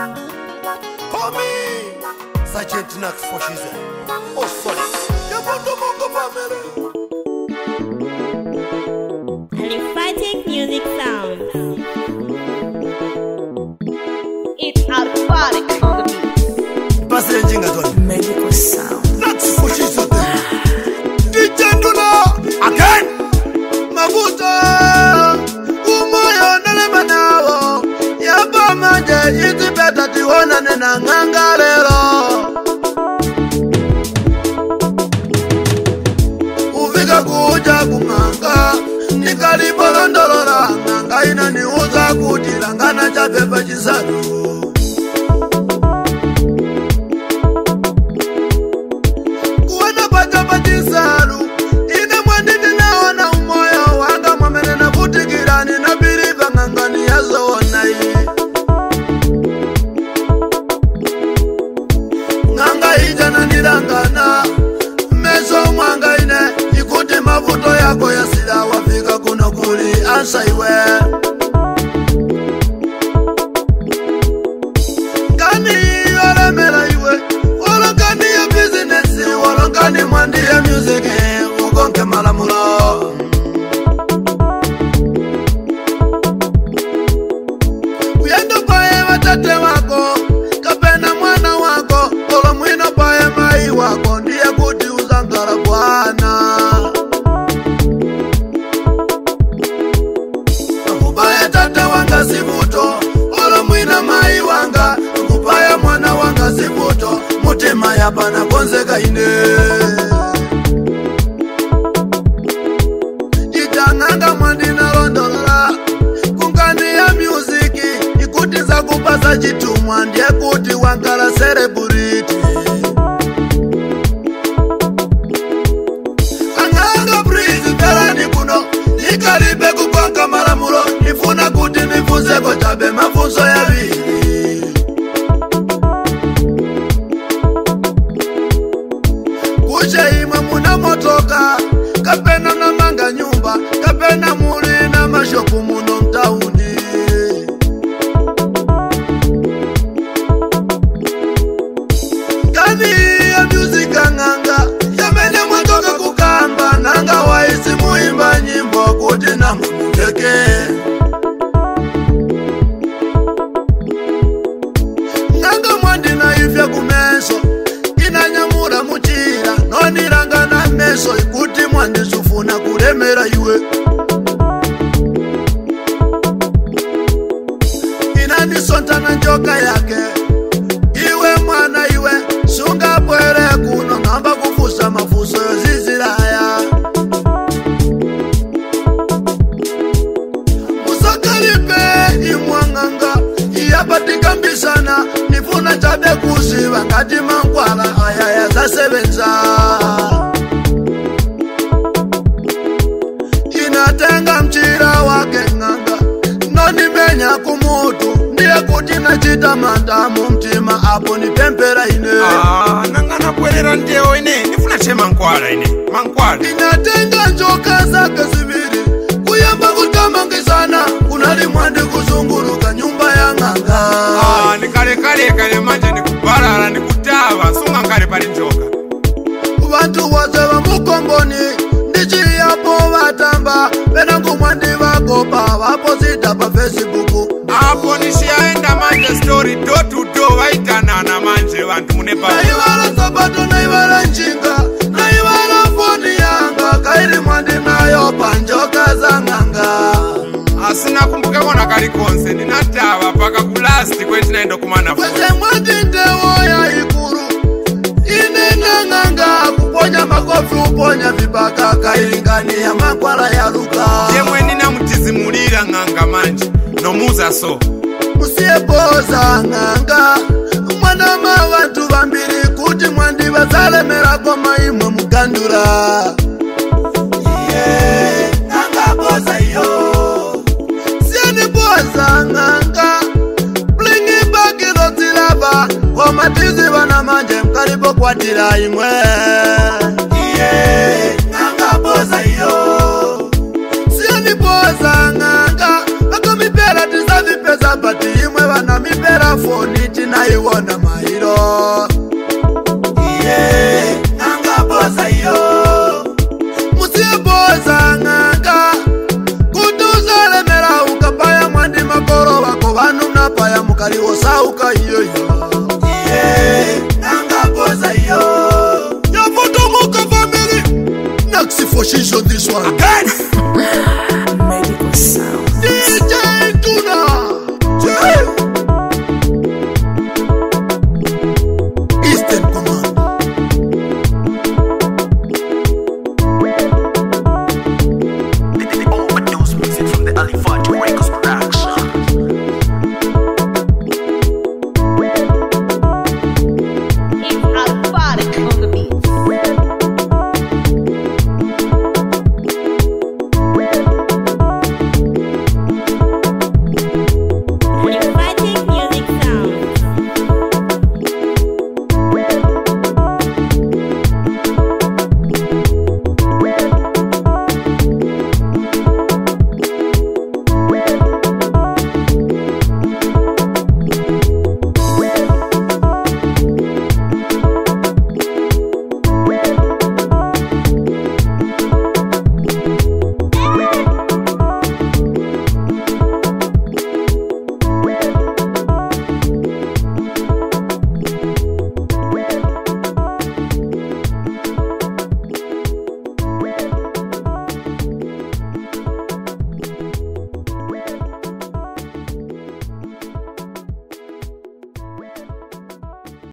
Call me Sergeant Nax for she's oh sorry. You want to Mongo family. Lymphatic music sound. It's alphatic on the beat. Passing at all. Medical sound. Nax for she's NDuna again. Mabuta. Umoyo nelemanao. Yaba manje iti beta tiwana nena ngangalero. Uvika kuja kumanga. Nikalipolondolola nganga inaniuza kutilangana cha pepa chisalu. Kuwana pachapa chisalu ine mwandini naona umoyo wanga mwamene na kutikirani na biliva ngangani ya zona hii. Nganga ijana nilangana meso mwanga ine ikuti mavuto yako ya sila wafika kuno kuli ansa iwe. Kani olemela iwe wolongani ya business wolongani mwandi ya music ukonke malamulo. Uyendo pae watate wako kapena mwana wako olo mwino pae mai wako ndiye kuti uzangala bwana. Kupaya tata wanga sivuto olo mwina mai wanga kupaya mwana wanga sivuto mutima yapana konzeka ine. Itanganga mwandina londolola kungani ya musiki ikuti za kupasa chitumwa ndiye kuti wangala celebrity. Anganga breeze pelani kuno nikaribe kukwanga malamulo nifuna kuti nifunze kochabe mafunzo ya vili. Kuche imwe muna motoka kapena na manga nyumba kapena muli na mashopu muno mtauni. Kani ya music nganga yamene mwatoka kukamba nanga waisi muimba nyimbo kuti na mumuteke. Nganga mwandina ifya kumeso inanyamura muchira noniranga na meso ikuti mwandisufuna kulemera iwe. Inanisonta na njoka yake iwe mwana iwe sunga pwere kuno ngamba kufusa mafuso yoziziraya. Musakalipe imwanganga iyapatika mbisana nifuna chabe kusiva ngati mankwala ayaya zasebenza. Inatenga mchira wake nganga nonimenya kumutu ndiye kuti nachita mandamu mtima apo nipempera ine. Nanga napwerera ndeo ine nifuna che mankwala ine mankwala. Inatenga njoka zake ziviri kuyamba kutamangisana kunali mwandi kuzunguruka nyumba ya nganga. Nikale manje nikubarara nikutava sunga ngale pali njoka. Vantu wose vamukomboni ndichi yapo vatamba venangu mwandi vakopa vaposita pa Facebook. Apo nishiaenda manje story do to do vaitanana manje vantu munepa. Naivala sabato naivala njinga naivala foni yanga kairi mwandi nayo panjoka za nganga. Asina kumbuke kona kali konse ninatava paka kulasti kweti naendo kumana. Kwese mwandi ndewo ya ikuru ine nganga kuponya makofi uponya vibaka kailingani ya makwala ya luka. Yemwe nina mutizimulira nganga manje nomuza so. Musieboza nganga mwana mawantu vambiri kuti mwandi vazalemera koma imwe mugandura. Nganga boza iyo sieni boza nganga blingi bakilo zilaba komatizi vana manje mkalipo kwatira imwe. Nganga boza iyo sieni boza nganga akamipela tisavi pesa bati imwe vana nipera foni tinaiwona mairo. Iye anga boza yo musiye boza nganga kutuzale mera ukapaya mwandi makoro wako vanu napaya mukaliwo sauka iyoyo. Iye anga boza yo yafotomuka family. Next for she's on this one again.